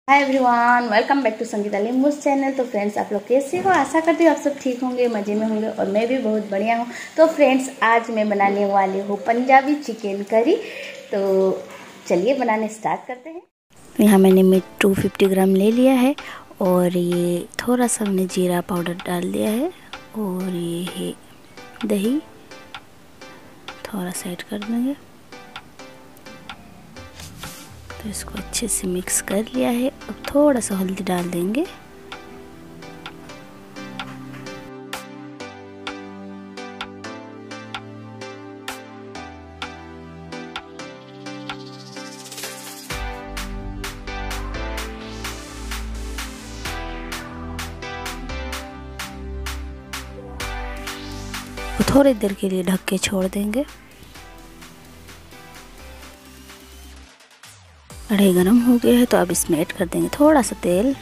Hi everyone, welcome back to Sangeeta Limbu channel. तो friends, आप लोग कैसे हो? आशा करती हूँ आप सब ठीक होंगे, मज़े में होंगे और मैं भी बहुत बढ़िया हूँ। तो फ्रेंड्स, आज मैं बनाने वाली हूँ पंजाबी चिकन करी। तो चलिए बनाने स्टार्ट करते हैं। यहाँ मैंने मीट 250 ग्राम ले लिया है और ये थोड़ा सा मैंने जीरा पाउडर डाल दिया है और ये है दही, थोड़ा सा ऐड कर देंगे। तो इसको अच्छे से मिक्स कर लिया है। अब थोड़ा सा हल्दी डाल देंगे। थोड़ी देर के लिए ढक के छोड़ देंगे। कढ़ाई गरम हो गया है तो अब इसमें ऐड कर देंगे थोड़ा सा तेल।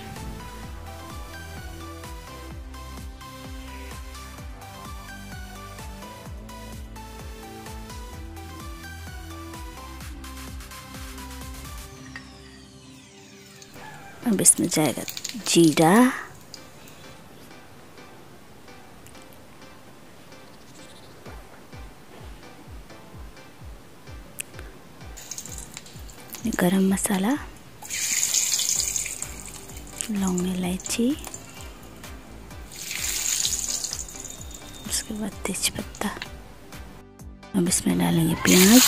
अब इसमें जाएगा जीरा, गरम मसाला, लौंग इलायची, उसके बाद तेज पत्ता। अब इसमें डालेंगे प्याज,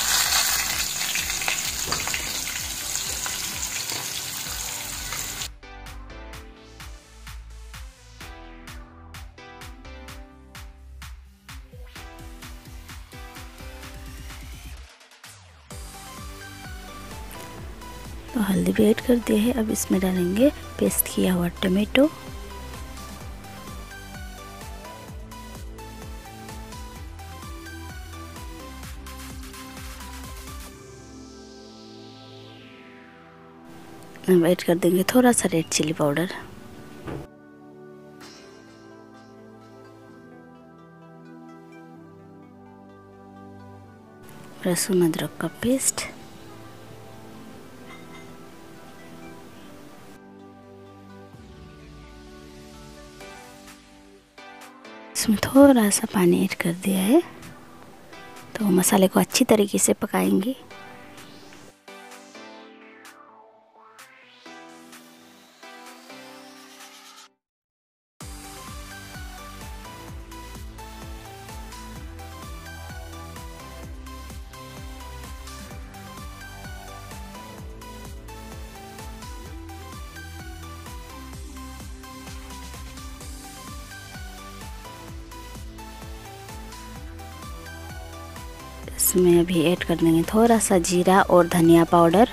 तो हल्दी भी ऐड कर दिया है। अब इसमें डालेंगे पेस्ट किया हुआ टमाटो, अब ऐड कर देंगे थोड़ा सा रेड चिली पाउडर, लहसुन अदरक का पेस्ट, इसमें थोड़ा सा पानी ऐड कर दिया है। तो मसाले को अच्छी तरीके से पकाएंगे। इसमें अभी ऐड कर देंगे थोड़ा सा जीरा और धनिया पाउडर,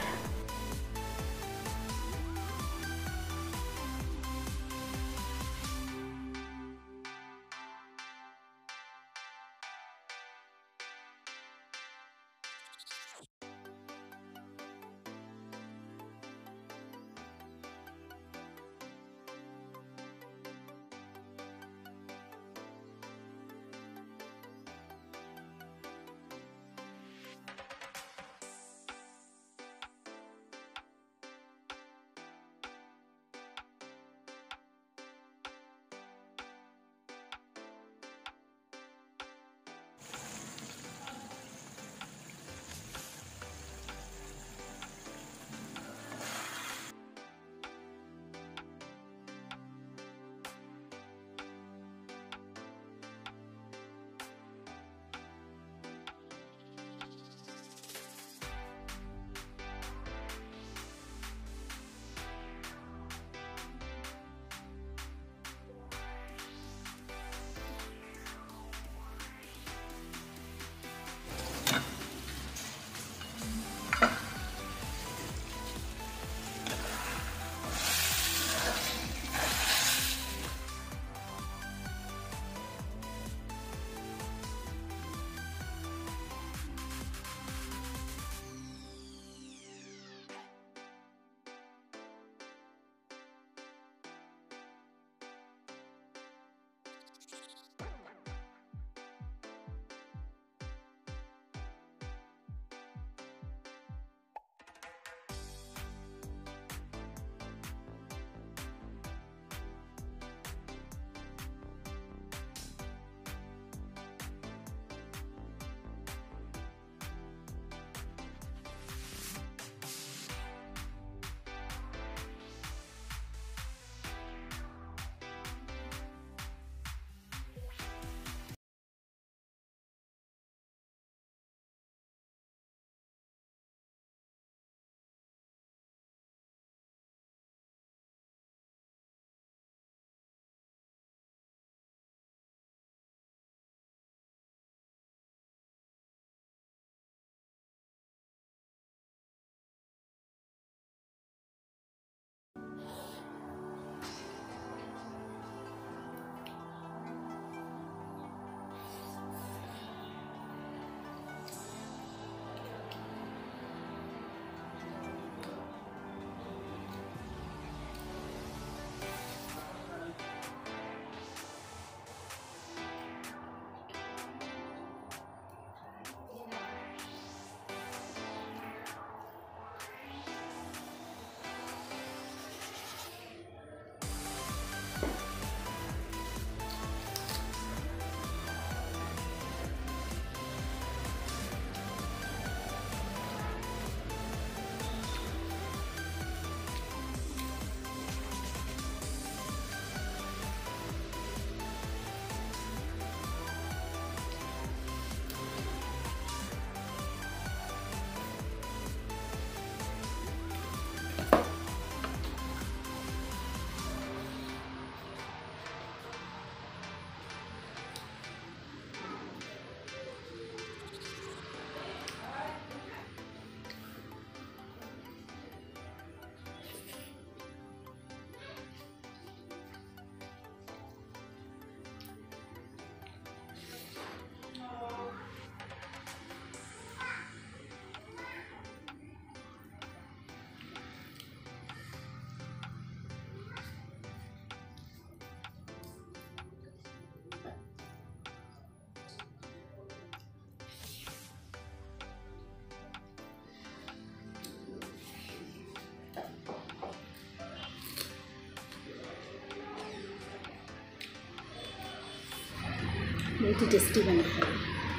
बहुत ही टेस्टी बना है।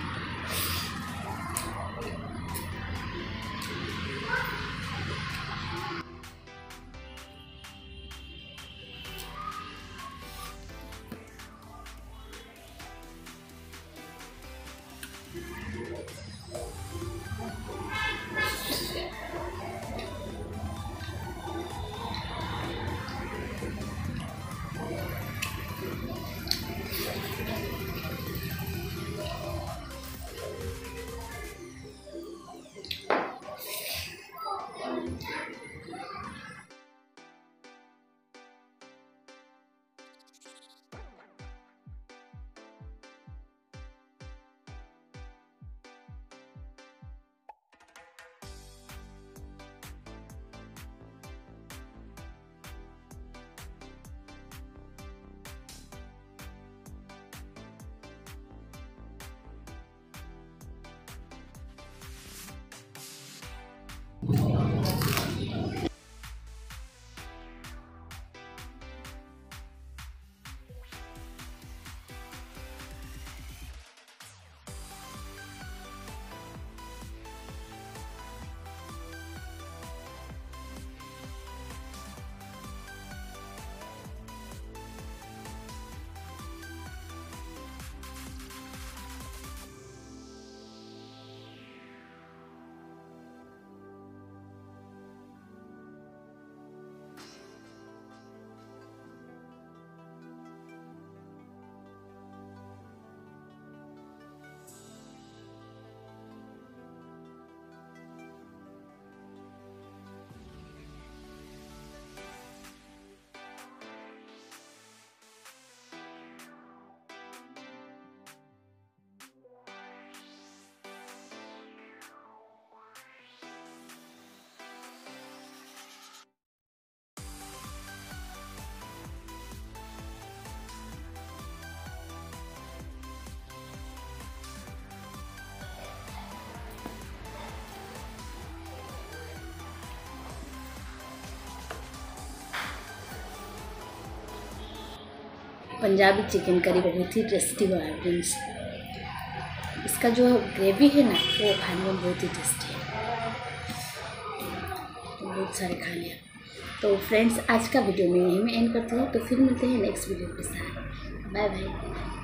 पंजाबी चिकन करी बहुत ही टेस्टी बना है फ्रेंड्स। इसका जो ग्रेवी है ना वो खाने में बहुत ही टेस्टी है, तो बहुत सारे खा लिया। तो फ्रेंड्स आज का वीडियो मैं यहीं में एंड करती हूँ, तो फिर मिलते हैं नेक्स्ट वीडियो के साथ। Bye bye.